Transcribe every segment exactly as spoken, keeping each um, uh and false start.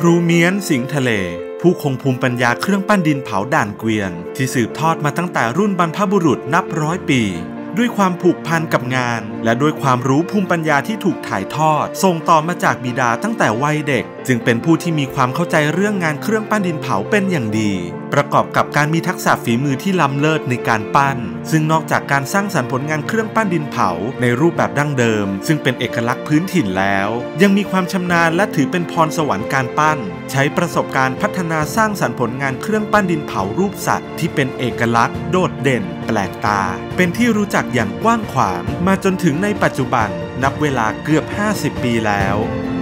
รูเมียนสิงห์ทะเลผู้คงภูมิปัญญาเครื่องปั้นดินเผาด่านเกวียนที่สืบทอดมาตั้งแต่รุ่นบรรพบุรุษนับร้อยปีด้วยความผูกพันกับงานและด้วยความรู้ภูมิปัญญาที่ถูกถ่ายทอดส่งต่อมาจากบิดาตั้งแต่วัยเด็กจึงเป็นผู้ที่มีความเข้าใจเรื่องงานเครื่องปั้นดินเผาเป็นอย่างดีประกอบกับการมีทักษะฝีมือที่ล้ำเลิศในการปั้นซึ่งนอกจากการสร้างสรรค์ผลงานเครื่องปั้นดินเผาในรูปแบบดั้งเดิมซึ่งเป็นเอกลักษณ์พื้นถิ่นแล้วยังมีความชำนาญและถือเป็นพรสวรรค์การปั้นใช้ประสบการณ์พัฒนาสร้างสรรค์ผลงานเครื่องปั้นดินเผารูปสัตว์ที่เป็นเอกลักษณ์โดดเด่นแปลกตาเป็นที่รู้จักอย่างกว้างขวางมาจนถึงในปัจจุบันนับเวลาเกือบห้าสิบปีแล้ว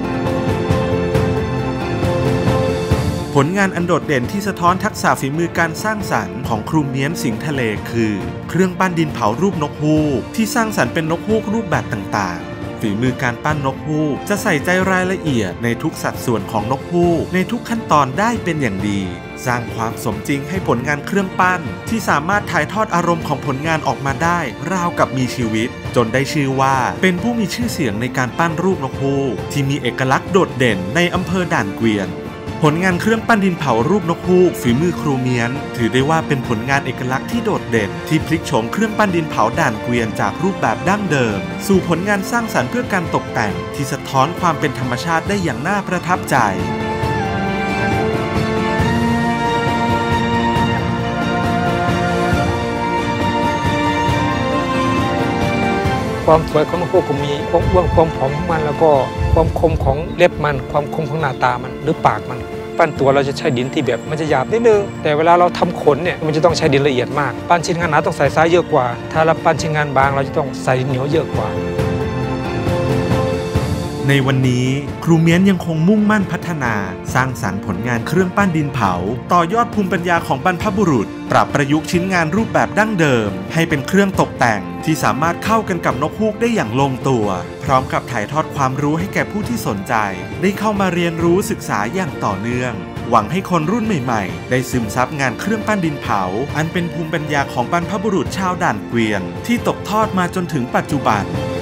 ผลงานอันโดดเด่นที่สะท้อนทักษะฝีมือการสร้างสรรค์ของครูเมียนสิงห์ทะเลคือเครื่องปั้นดินเผารูปนกฮูกที่สร้างสรรค์เป็นนกฮูกรูปแบบต่างๆฝีมือการปั้นนกฮูกจะใส่ใจรายละเอียดในทุกสัดส่วนของนกฮูกในทุกขั้นตอนได้เป็นอย่างดีสร้างความสมจริงให้ผลงานเครื่องปั้นที่สามารถถ่ายทอดอารมณ์ของผลงานออกมาได้ราวกับมีชีวิตจนได้ชื่อว่าเป็นผู้มีชื่อเสียงในการปั้นรูปนกฮูกที่มีเอกลักษณ์โดดเด่นในอำเภอด่านเกวียนผลงานเครื่องปั้นดินเผารูปนกฮูกฝีมือครูเมียนถือได้ว่าเป็นผลงานเอกลักษณ์ที่โดดเด่นที่พลิกโฉมเครื่องปั้นดินเผาด่านเกวียนจากรูปแบบดั้งเดิมสู่ผลงานสร้างสรรค์เพื่อการตกแต่งที่สะท้อนความเป็นธรรมชาติได้อย่างน่าประทับใจความสวยของนกฮูกก็มีความอ้วนความผอมของมันแล้วก็ความคมของเล็บมันความคมของหน้าตามันหรือปากมันปั้นตัวเราจะใช้ดินที่แบบมันจะหยาบนิดนึงแต่เวลาเราทำขนเนี่ยมันจะต้องใช้ดินละเอียดมากปั้นชิ้นงานหนาต้องใส่ทรายเยอะกว่าถ้าเราปั้นชิ้นงานบางเราจะต้องใส่ดินเหนียวเยอะกว่าในวันนี้ครูเมียนยังคงมุ่งมั่นพัฒนาสร้างสรรค์ผลงานเครื่องปั้นดินเผาต่อยอดภูมิปัญญาของบรรพบุรุษปรับประยุกต์ชิ้นงานรูปแบบดั้งเดิมให้เป็นเครื่องตกแต่งที่สามารถเข้ากันกับนกฮูกได้อย่างลงตัวพร้อมกับถ่ายทอดความรู้ให้แก่ผู้ที่สนใจได้เข้ามาเรียนรู้ศึกษาอย่างต่อเนื่องหวังให้คนรุ่นใหม่ๆได้ซึมซับงานเครื่องปั้นดินเผาอันเป็นภูมิปัญญาของบรรพบุรุษชาวด่านเกวียนที่ตกทอดมาจนถึงปัจจุบัน